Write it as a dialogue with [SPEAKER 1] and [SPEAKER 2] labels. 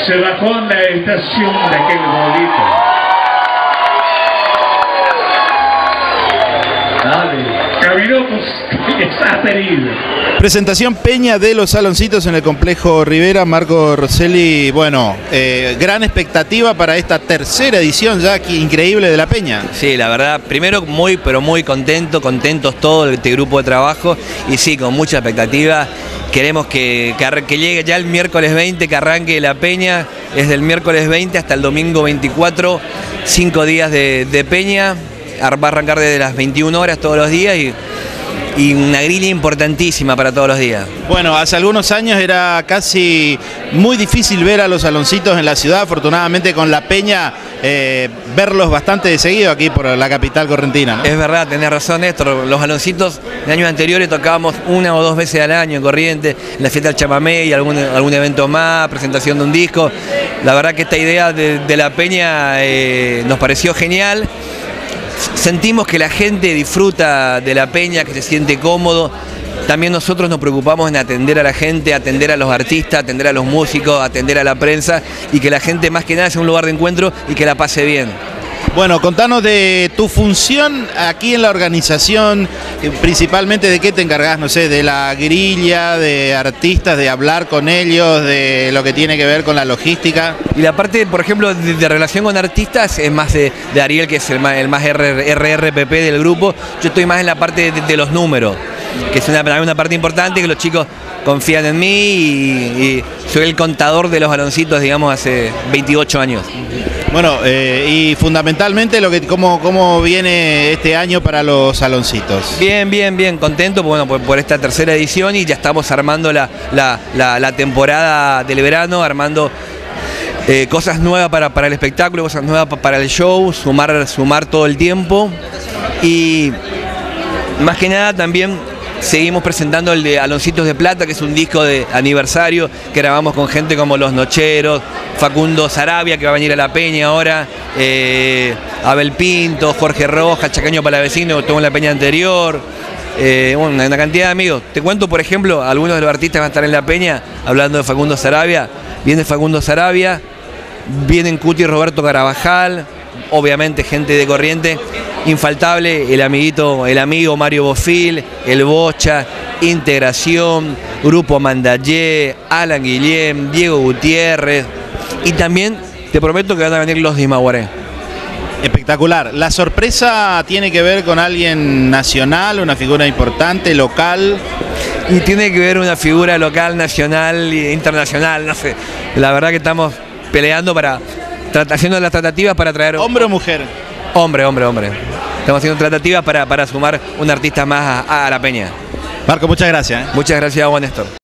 [SPEAKER 1] se bajó en la estación de aquel bolito. Dale. Caminó pues hasta herido.
[SPEAKER 2] Presentación Peña de los Saloncitos en el Complejo Rivera. Marco Rosselli, bueno, gran expectativa para esta tercera edición ya increíble de la Peña.
[SPEAKER 3] Sí, la verdad, primero muy pero muy contentos todo este grupo de trabajo y sí, con mucha expectativa. Queremos que llegue ya el miércoles 20, que arranque la Peña, desde el miércoles 20 hasta el domingo 24, 5 días de Peña, va a arrancar desde las 21 horas todos los días y una grilla importantísima para todos los días.
[SPEAKER 2] Bueno, hace algunos años era casi muy difícil ver a los Saloncitos en la ciudad. Afortunadamente con la Peña verlos bastante de seguido aquí por la capital correntina, ¿no?
[SPEAKER 3] Es verdad, tenés razón, Néstor. Los Saloncitos de años anteriores tocábamos 1 o 2 veces al año en Corrientes, en la fiesta del chamamé y algún evento más, presentación de un disco. La verdad que esta idea de la Peña nos pareció genial. Sentimos que la gente disfruta de la Peña, que se siente cómodo. También nosotros nos preocupamos en atender a la gente, atender a los artistas, atender a los músicos, atender a la prensa y que la gente más que nada sea un lugar de encuentro y que la pase bien.
[SPEAKER 2] Bueno, contanos de tu función aquí en la organización, principalmente de qué te encargás, no sé, de la grilla, de artistas, de hablar con ellos, de lo que tiene que ver con la logística.
[SPEAKER 3] Y la parte, por ejemplo, de relación con artistas es más de Ariel, que es el más RRPP del grupo. Yo estoy más en la parte de los números, que es una parte importante, que los chicos confían en mí y soy el contador de los baloncitos, digamos, hace 28 años.
[SPEAKER 2] Bueno, y fundamentalmente cómo viene este año para los Saloncitos.
[SPEAKER 3] Bien, contento por esta tercera edición y ya estamos armando la temporada del verano, armando cosas nuevas para el espectáculo, cosas nuevas para el show, sumar todo el tiempo y más que nada también seguimos presentando el de Aloncitos de Plata, que es un disco de aniversario que grabamos con gente como Los Nocheros, Facundo Sarabia, que va a venir a la Peña ahora, Abel Pinto, Jorge Rojas, Chacaño Palavecino, que estuvo en la Peña anterior, una cantidad de amigos. Te cuento, por ejemplo, algunos de los artistas van a estar en la Peña, hablando de Facundo Sarabia. Viene Facundo Sarabia, vienen Cuti y Roberto Carabajal, obviamente gente de Corrientes, infaltable el amigo Mario Bofil, el Bocha, Integración, Grupo Mandallé, Alan Guillén, Diego Gutiérrez y también te prometo que van a venir los de Imaguaré.
[SPEAKER 2] Espectacular. ¿La sorpresa tiene que ver con alguien nacional, una figura importante, local?
[SPEAKER 3] Y tiene que ver una figura local, nacional e internacional, no sé. La verdad que estamos peleando haciendo las tratativas para traer...
[SPEAKER 2] ¿Hombre o mujer?
[SPEAKER 3] Hombre. Estamos haciendo tratativas para sumar un artista más a la Peña.
[SPEAKER 2] Marco, muchas gracias.
[SPEAKER 3] Muchas gracias a vos, Néstor.